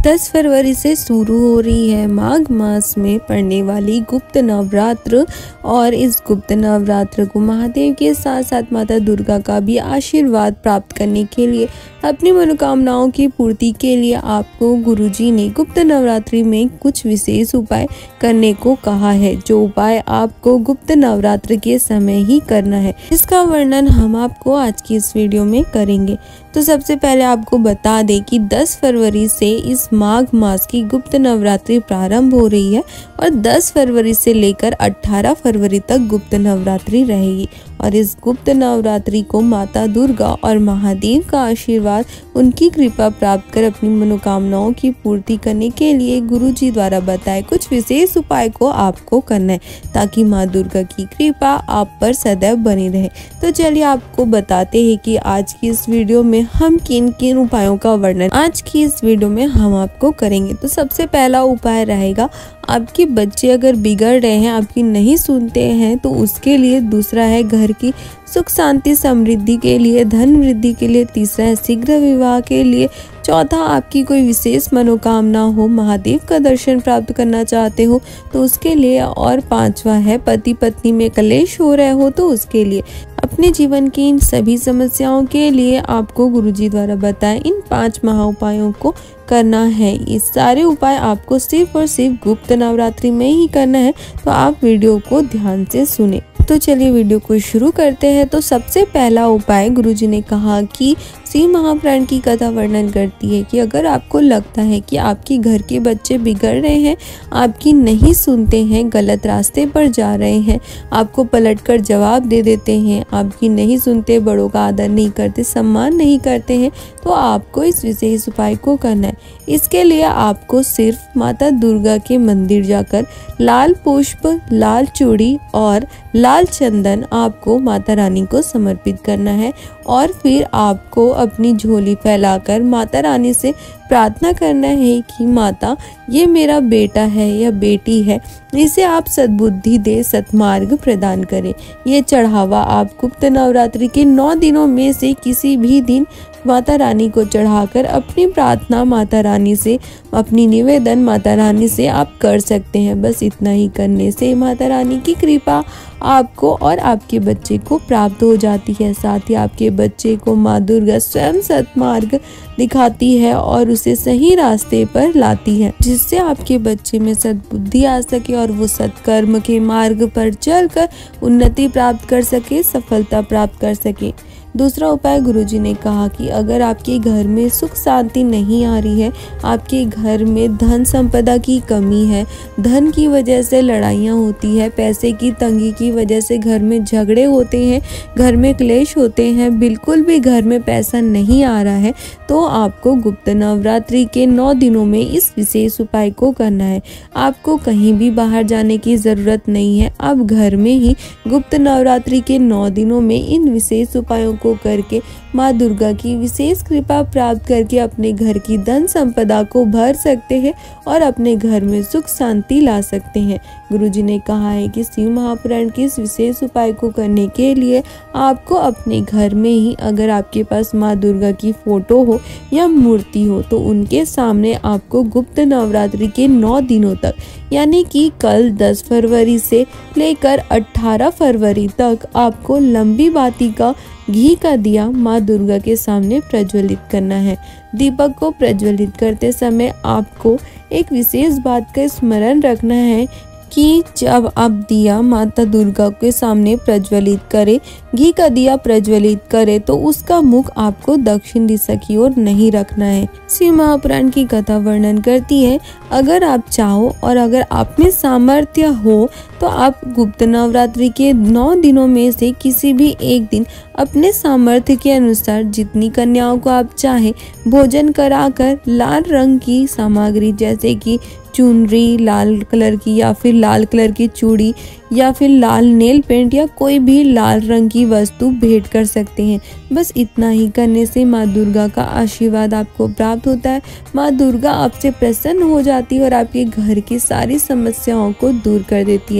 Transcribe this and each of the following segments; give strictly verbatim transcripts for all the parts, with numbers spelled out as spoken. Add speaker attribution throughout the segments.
Speaker 1: दस फरवरी से शुरू हो रही है माघ मास में पड़ने वाली गुप्त नवरात्र। और इस गुप्त नवरात्र को महादेव के साथ साथ माता दुर्गा का भी आशीर्वाद प्राप्त करने के लिए, अपनी मनोकामनाओं की पूर्ति के लिए आपको गुरुजी ने गुप्त नवरात्रि में कुछ विशेष उपाय करने को कहा है, जो उपाय आपको गुप्त नवरात्र के समय ही करना है। इसका वर्णन हम आपको आज की इस वीडियो में करेंगे। तो सबसे पहले आपको बता दें कि दस फरवरी से इस माघ मास की गुप्त नवरात्रि प्रारंभ हो रही है और दस फरवरी से लेकर अठारह फरवरी तक गुप्त नवरात्रि रहेगी। और इस गुप्त नवरात्रि को माता दुर्गा और महादेव का आशीर्वाद, उनकी कृपा प्राप्त कर अपनी मनोकामनाओं की पूर्ति करने के लिए गुरुजी द्वारा बताए कुछ विशेष उपाय को आपको करना है, ताकि माँ दुर्गा की कृपा आप पर सदैव बनी रहे। तो चलिए आपको बताते हैं कि आज की इस वीडियो में हम किन किन उपायों का वर्णन आज की इस वीडियो में हम आपको करेंगे। तो सबसे पहला उपाय रहेगा, आपके बच्चे अगर बिगड़ रहे हैं, आपकी नहीं सुनते हैं, तो उसके लिए दूसरा है घर की सुख शांति समृद्धि के लिए, धन वृद्धि के लिए, तीसरा है शीघ्र विवाह के लिए, चौथा आपकी कोई विशेष मनोकामना हो, महादेव का दर्शन प्राप्त करना चाहते हो तो उसके लिए, और पांचवा है पति पत्नी में कलेश हो रहे हो तो उसके लिए। अपने जीवन की इन सभी समस्याओं के लिए आपको गुरुजी द्वारा बताए इन पांच महा उपायों को करना है। ये सारे उपाय आपको सिर्फ और सिर्फ गुप्त नवरात्रि में ही करना है, तो आप वीडियो को ध्यान से सुने। तो चलिए वीडियो को शुरू करते हैं। तो सबसे पहला उपाय गुरुजी ने कहा कि शिव महापुराण की कथा वर्णन करती है कि अगर आपको लगता है कि आपके घर के बच्चे बिगड़ रहे हैं, आपकी नहीं सुनते हैं, गलत रास्ते पर जा रहे हैं, आपको पलटकर जवाब दे देते हैं, आपकी नहीं सुनते, बड़ों का आदर नहीं करते, सम्मान नहीं करते हैं, तो आपको इस विशेष उपाय को करना है। इसके लिए आपको सिर्फ माता दुर्गा के मंदिर जाकर लाल पुष्प, लाल चूड़ी और लाल चंदन आपको माता रानी को समर्पित करना है। और फिर आपको अपनी झोली फैलाकर माता रानी से प्रार्थना करना है कि माता, ये मेरा बेटा है या बेटी है, इसे आप सद्बुद्धि दे, सत्मार्ग प्रदान करें। ये चढ़ावा आप गुप्त नवरात्रि के नौ दिनों में से किसी भी दिन माता रानी को चढ़ाकर अपनी प्रार्थना माता रानी से, अपनी निवेदन माता रानी से आप कर सकते हैं। बस इतना ही करने से माता रानी की कृपा आपको और आपके बच्चे को प्राप्त हो जाती है। साथ ही आपके बच्चे को माँ दुर्गा स्वयं सत्मार्ग दिखाती है और उसे सही रास्ते पर लाती है, जिससे आपके बच्चे में सद्बुद्धि आ सके और वो सत्कर्म के मार्ग पर चलकर उन्नति प्राप्त कर सके, सफलता प्राप्त कर सके। दूसरा उपाय गुरुजी ने कहा कि अगर आपके घर में सुख शांति नहीं आ रही है, आपके घर में धन संपदा की कमी है, धन की वजह से लड़ाइयाँ होती है, पैसे की तंगी की वजह से घर में झगड़े होते हैं, घर में क्लेश होते हैं, बिल्कुल भी घर में पैसा नहीं आ रहा है, तो आपको गुप्त नवरात्रि के नौ दिनों में इस विशेष उपाय को करना है। आपको कहीं भी बाहर जाने की ज़रूरत नहीं है, आप घर में ही गुप्त नवरात्रि के नौ दिनों में इन विशेष उपायों को करके माँ दुर्गा की विशेष कृपा प्राप्त करके अपने घर की धन संपदा को भर सकते हैं और अपने घर में सुख शांति ला सकते हैं। गुरुजी ने कहा है कि शिव महापुराण के इस विशेष उपाय को करने के लिए आपको अपने घर में ही, अगर आपके पास माँ दुर्गा की फोटो हो या मूर्ति हो, तो उनके सामने आपको गुप्त नवरात्रि के नौ दिनों तक, यानी कि कल दस फरवरी से लेकर अठारह फरवरी तक आपको लंबी बाती का घी का दिया माँ दुर्गा के सामने प्रज्वलित करना है। दीपक को प्रज्वलित करते समय आपको एक विशेष बात का स्मरण रखना है कि जब आप दिया माता दुर्गा के सामने प्रज्वलित करें, घी का दिया प्रज्वलित करें, तो उसका मुख आपको दक्षिण दिशा की ओर नहीं रखना है। शिव महापुराण की कथा वर्णन करती है, अगर आप चाहो और अगर आप में सामर्थ्य हो तो आप गुप्त नवरात्रि के नौ दिनों में से किसी भी एक दिन अपने सामर्थ्य के अनुसार जितनी कन्याओं को आप चाहे भोजन कराकर लाल रंग की सामग्री, जैसे कि चुनरी लाल कलर की या फिर लाल कलर की चूड़ी या फिर लाल नेल पेंट या कोई भी लाल रंग की वस्तु भेंट कर सकते हैं। बस इतना ही करने से माँ दुर्गा का आशीर्वाद आपको प्राप्त होता है। माँ दुर्गा आपसे प्रसन्न हो जाती है और आपके घर की सारी समस्याओं को दूर कर देती है।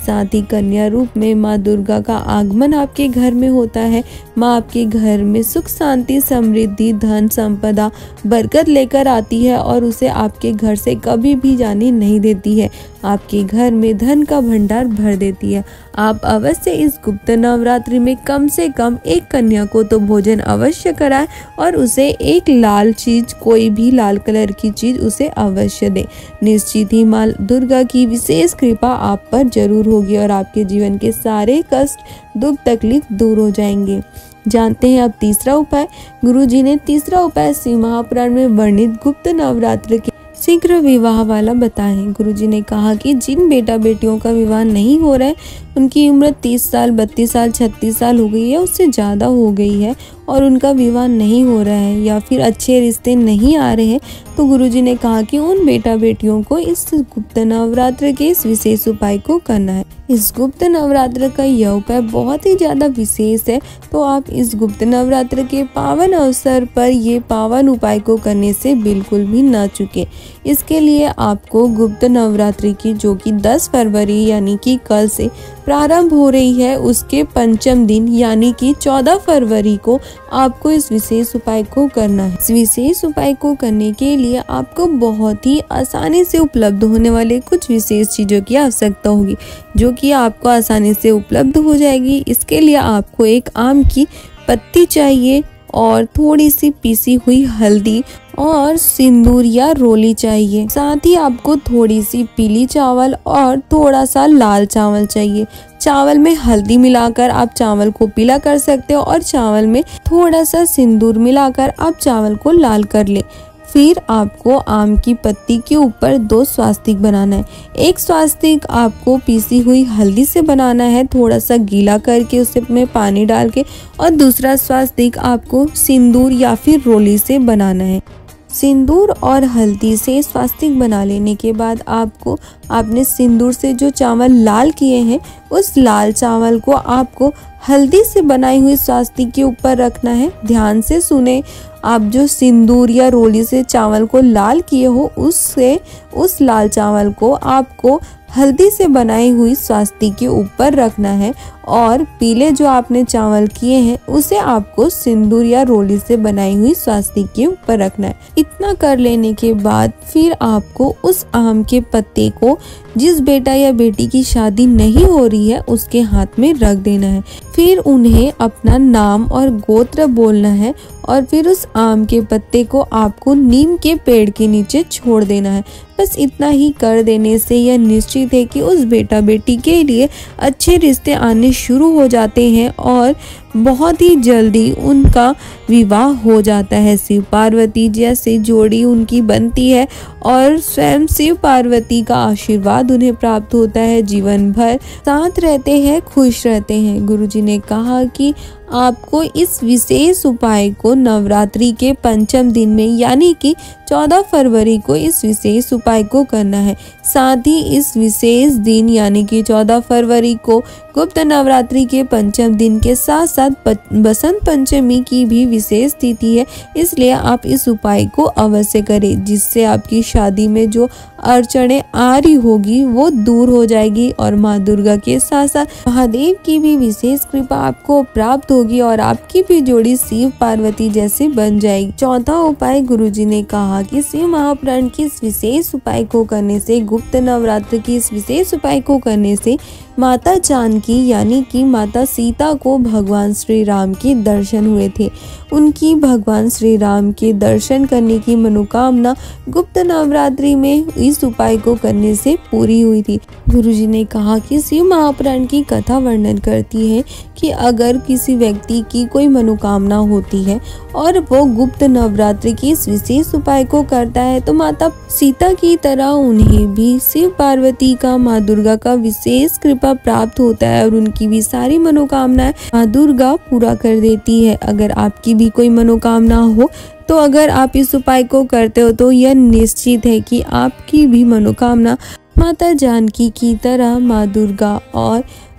Speaker 1: साथ ही कन्या रूप में माँ दुर्गा का आगमन आपके घर में होता है। माँ आपके घर में सुख शांति समृद्धि धन संपदा बरकत लेकर आती है और उसे आपके घर से कभी भी जाने नहीं देती है। आपके घर में धन का भंडार भर देती है। आप अवश्य इस गुप्त नवरात्रि में कम से कम एक कन्या को तो भोजन अवश्य कराएं और उसे एक लाल चीज, कोई भी लाल कलर की चीज उसे अवश्य दें। निश्चित ही माँ दुर्गा की विशेष कृपा आप पर जरूर होगी और आपके जीवन के सारे कष्ट दुख तकलीफ दूर हो जाएंगे। जानते हैं अब तीसरा उपाय। गुरुजी ने तीसरा उपाय शिव महापुराण में वर्णित गुप्त नवरात्र के शीघ्र विवाह वाला बताएं। गुरुजी ने कहा कि जिन बेटा बेटियों का विवाह नहीं हो रहा है, उनकी उम्र तीस साल बत्तीस साल छत्तीस साल हो गई है, उससे ज़्यादा हो गई है और उनका विवाह नहीं हो रहा है या फिर अच्छे रिश्ते नहीं आ रहे हैं, तो गुरुजी ने कहा कि उन बेटा बेटियों को इस गुप्त नवरात्र के इस विशेष उपाय को करना है। इस गुप्त नवरात्र का यह उपाय बहुत ही ज़्यादा विशेष है, तो आप इस गुप्त नवरात्र के पावन अवसर पर ये पावन उपाय को करने से बिल्कुल भी न चूकें। इसके लिए आपको गुप्त नवरात्रि की, जो कि दस फरवरी यानी कि कल से प्रारंभ हो रही है, उसके पंचम दिन यानी कि चौदह फरवरी को आपको इस विशेष उपाय को करना है। इस विशेष उपाय को करने के लिए आपको बहुत ही आसानी से उपलब्ध होने वाले कुछ विशेष चीज़ों की आवश्यकता होगी, जो कि आपको आसानी से उपलब्ध हो जाएगी। इसके लिए आपको एक आम की पत्ती चाहिए और थोड़ी सी पीसी हुई हल्दी और सिंदूर या रोली चाहिए। साथ ही आपको थोड़ी सी पीली चावल और थोड़ा सा लाल चावल चाहिए। चावल में हल्दी मिलाकर आप चावल को पीला कर सकते हो और चावल में थोड़ा सा सिंदूर मिलाकर आप चावल को लाल कर ले। फिर आपको आम की पत्ती के ऊपर दो स्वास्तिक बनाना है। एक स्वास्तिक आपको पीसी हुई हल्दी से बनाना है, थोड़ा सा गीला करके उसे में पानी डाल के, और दूसरा स्वास्तिक आपको सिंदूर या फिर रोली से बनाना है। सिंदूर और हल्दी से स्वास्तिक बना लेने के बाद आपको आपने सिंदूर से जो चावल लाल किए हैं, उस लाल चावल को आपको हल्दी से बनाई हुई स्वास्तिक के ऊपर रखना है। ध्यान से सुने, आप जो सिंदूर या रोली से चावल को लाल किए हो, उससे उस लाल चावल को आपको हल्दी से बनाई हुई स्वास्तिक के ऊपर रखना है और पीले जो आपने चावल किए हैं उसे आपको सिंदूर या रोली से बनाई हुई स्वास्तिक के ऊपर रखना है। इतना कर लेने के बाद फिर आपको उस आम के पत्ते को जिस बेटा या बेटी की शादी नहीं हो रही है उसके हाथ में रख देना है। फिर उन्हें अपना नाम और गोत्र बोलना है और फिर उस आम के पत्ते को आपको नीम के पेड़ के नीचे छोड़ देना है। बस इतना ही कर देने से यह निश्चित है कि उस बेटा बेटी के लिए अच्छे रिश्ते आने शुरू हो जाते हैं और बहुत ही जल्दी उनका विवाह हो जाता है। शिव पार्वती जैसे जोड़ी उनकी बनती है और स्वयं शिव पार्वती का आशीर्वाद उन्हें प्राप्त होता है। जीवन भर साथ रहते हैं, खुश रहते हैं। गुरुजी ने कहा कि आपको इस विशेष उपाय को नवरात्रि के पंचम दिन में यानी कि चौदह फरवरी को इस विशेष उपाय को करना है। साथ ही इस विशेष दिन यानी कि चौदह फरवरी को गुप्त नवरात्रि के पंचम दिन के साथ साथ बसंत पंचमी की भी विशेष तिथि है, इसलिए आप इस उपाय को अवश्य करें, जिससे आपकी शादी में जो अड़चनें आ रही होगी वो दूर हो जाएगी और माँ दुर्गा के साथ साथ महादेव की भी विशेष कृपा आपको प्राप्त होगी और आपकी भी जोड़ी शिव पार्वती जैसी बन जाएगी। चौथा उपाय गुरुजी ने कहा कि शिव महापुराण की इस विशेष उपाय को करने से, गुप्त नवरात्र की इस विशेष उपाय को करने से माता जानकी यानी कि माता सीता को भगवान श्री राम के दर्शन हुए थे। उनकी भगवान श्री राम के दर्शन करने की मनोकामना गुप्त नवरात्रि में इस उपाय को करने से पूरी हुई थी। गुरुजी ने कहा कि शिव महापुराण की कथा वर्णन करती है कि अगर किसी व्यक्ति की कोई मनोकामना होती है और वो गुप्त नवरात्रि की इस विशेष उपाय को करता है, तो माता सीता की तरह उन्हें भी शिव पार्वती का, माँ दुर्गा का विशेष कृपा प्राप्त होता है और उनकी भी सारी मनोकामनाएं माँ दुर्गा पूरा कर देती है। अगर आपकी भी कोई मनोकामना हो तो अगर आप इस उपाय को करते हो तो यह निश्चित है कि आपकी भी मनोकामना माता जानकी की तरह माँ दुर्गा और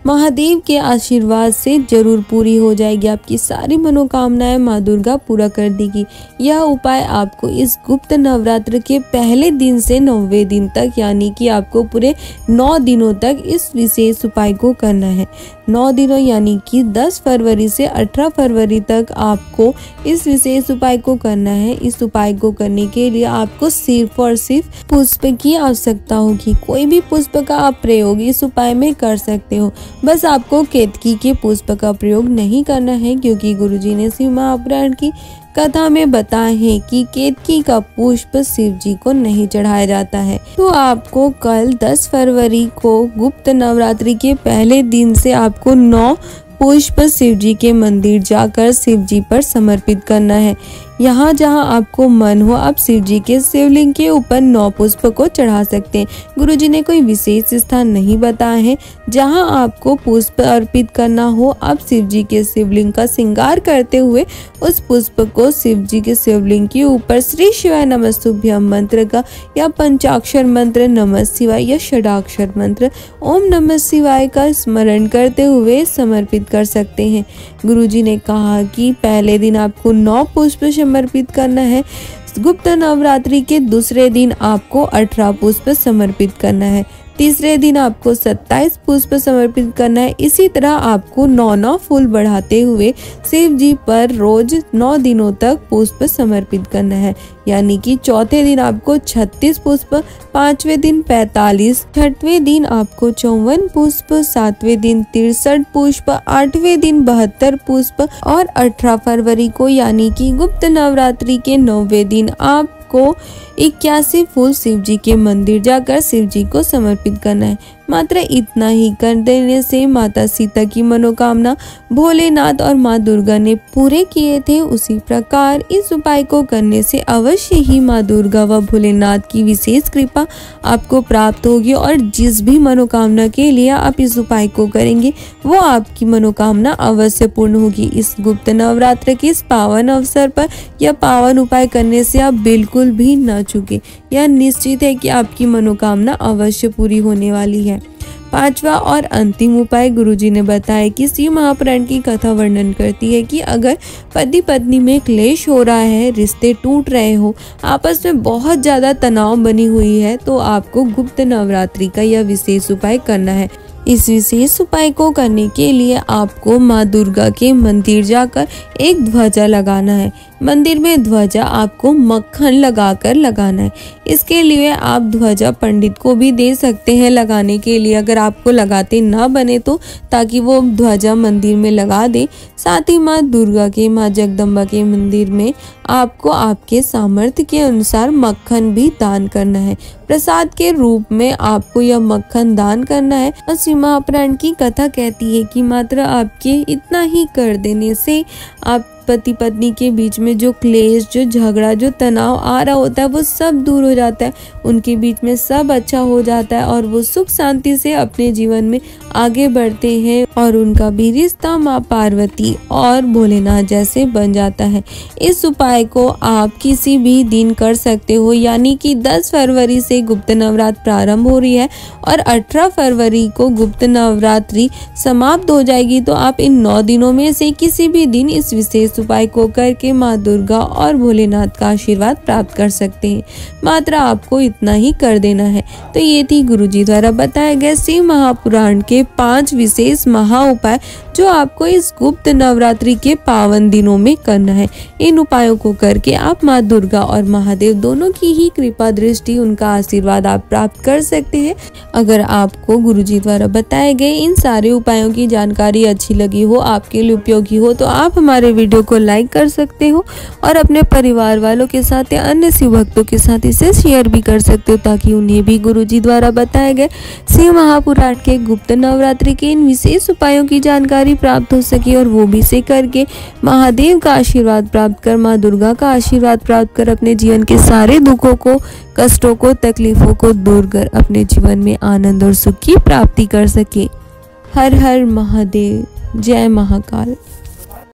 Speaker 1: महादेव के आशीर्वाद से जरूर पूरी हो जाएगी। आपकी सारी मनोकामनाएं माँ दुर्गा पूरा कर देगी। यह उपाय आपको इस गुप्त नवरात्र के पहले दिन से नौवे दिन तक, यानी कि आपको पूरे नौ दिनों तक इस विशेष उपाय को करना है। नौ दिनों यानी कि दस फरवरी से अठारह फरवरी तक आपको इस विशेष उपाय को करना है। इस उपाय को करने के लिए आपको सिर्फ और सिर्फ पुष्प की आवश्यकता होगी। कोई भी पुष्प का आप प्रयोग इस उपाय में कर सकते हो। बस आपको केतकी के पुष्प का प्रयोग नहीं करना है, क्योंकि गुरुजी ने शिव महापुराण की कथा में बताया है कि केतकी का पुष्प शिव जी को नहीं चढ़ाया जाता है। तो आपको कल दस फरवरी को गुप्त नवरात्रि के पहले दिन से आपको नौ पुष्प शिव जी के मंदिर जाकर शिव जी पर समर्पित करना है। यहाँ जहाँ आपको मन हो आप शिव जी के शिवलिंग के ऊपर नौ पुष्प को चढ़ा सकते हैं। गुरुजी ने कोई विशेष स्थान नहीं बताया है। जहाँ आपको पुष्प अर्पित करना हो, आप शिव जी के शिवलिंग का श्रृंगार करते हुए उस पुष्प को शिव जी के शिवलिंग के ऊपर श्री शिवाय नमस्तुभ्यम मंत्र का या पंचाक्षर मंत्र नमः शिवाय या षडाक्षर मंत्र ओम नमः शिवाय का स्मरण करते हुए समर्पित कर सकते हैं। गुरुजी ने कहा कि पहले दिन आपको नौ पुष्प समर्पित करना है। गुप्त नवरात्रि के दूसरे दिन आपको अठारह पुष्प समर्पित करना है। तीसरे दिन आपको सत्ताईस पुष्प समर्पित करना है। इसी तरह आपको नौ नौ फूल बढ़ाते हुए शिव जी पर रोज नौ दिनों तक पुष्प समर्पित करना है। यानी कि चौथे दिन आपको छत्तीस पुष्प, पांचवें दिन पैंतालीस, छठवें दिन आपको चौवन पुष्प, सातवें दिन तिरसठ पुष्प, आठवें दिन बहत्तर पुष्प और अठारह फरवरी को यानी कि गुप्त नवरात्रि के नौवे दिन आप को इक्यासी फूल शिव जी के मंदिर जाकर शिव जी को समर्पित करना है। मात्र इतना ही कर देने से माता सीता की मनोकामना भोलेनाथ और माँ दुर्गा ने पूरे किए थे। उसी प्रकार इस उपाय को करने से अवश्य ही माँ दुर्गा व भोलेनाथ की विशेष कृपा आपको प्राप्त होगी और जिस भी मनोकामना के लिए आप इस उपाय को करेंगे वो आपकी मनोकामना अवश्य पूर्ण होगी। इस गुप्त नवरात्र के इस पावन अवसर पर यह पावन उपाय करने से आप बिल्कुल भी न चूके। यह निश्चित है कि आपकी मनोकामना अवश्य पूरी होने वाली है। पांचवा और अंतिम उपाय गुरुजी ने बताया कि शिव महापुराण की कथा वर्णन करती है कि अगर पति पत्नी में क्लेश हो रहा है, रिश्ते टूट रहे हो, आपस में बहुत ज्यादा तनाव बनी हुई है, तो आपको गुप्त नवरात्रि का यह विशेष उपाय करना है। इस विशेष उपाय को करने के लिए आपको माँ दुर्गा के मंदिर जाकर एक ध्वजा लगाना है। मंदिर में ध्वजा आपको मक्खन लगाकर लगाना है। इसके लिए आप ध्वजा पंडित को भी दे सकते हैं लगाने के लिए, अगर आपको लगाते ना बने तो, ताकि वो ध्वजा मंदिर में लगा दे। साथ ही माँ दुर्गा के, माँ जगदम्बा के मंदिर में आपको आपके सामर्थ्य के अनुसार मक्खन भी दान करना है। प्रसाद के रूप में आपको यह मक्खन दान करना है। और शिव महापुराण की कथा कहती है कि मात्र आपके इतना ही कर देने से आप पति पत्नी के बीच में जो क्लेश, जो झगड़ा, जो तनाव आ रहा होता है वो सब दूर हो जाता है। उनके बीच में सब अच्छा हो जाता है और वो सुख शांति से अपने जीवन में आगे बढ़ते हैं और उनका भी रिश्ता माँ पार्वती और भोलेनाथ जैसे बन जाता है। इस उपाय को आप किसी भी दिन कर सकते हो, यानी कि दस फरवरी से गुप्त नवरात्र प्रारंभ हो रही है और अठारह फरवरी को गुप्त नवरात्रि समाप्त हो जाएगी। तो आप इन नौ दिनों में से किसी भी दिन इस विशेष उपाय को करके माँ दुर्गा और भोलेनाथ का आशीर्वाद प्राप्त कर सकते हैं। मात्र आपको इतना ही कर देना है। तो ये थी गुरुजी द्वारा बताए गए शिव महापुराण के पांच विशेष महा उपाय जो आपको इस गुप्त नवरात्रि के पावन दिनों में करना है। इन उपायों को करके आप माँ दुर्गा और महादेव दोनों की ही कृपा दृष्टि, उनका आशीर्वाद आप प्राप्त कर सकते हैं। अगर आपको गुरुजी द्वारा बताए गए इन सारे उपायों की जानकारी अच्छी लगी हो, आपके लिए उपयोगी हो, तो आप हमारे वीडियो को लाइक कर सकते हो और अपने परिवार वालों के साथ या अन्य शिव भक्तों के साथ इसे शेयर भी कर सकते हो, ताकि उन्हें भी गुरुजी द्वारा बताए गए शिव महापुराण के गुप्त नवरात्रि के इन विशेष उपायों की जानकारी प्राप्त हो सके और वो भी से करके महादेव का आशीर्वाद प्राप्त कर, माँ दुर्गा का आशीर्वाद प्राप्त कर अपने जीवन के सारे दुखों को, कष्टों को, तकलीफों को दूर कर अपने जीवन में आनंद और सुख की प्राप्ति कर सके। हर हर महादेव, जय महाकाल।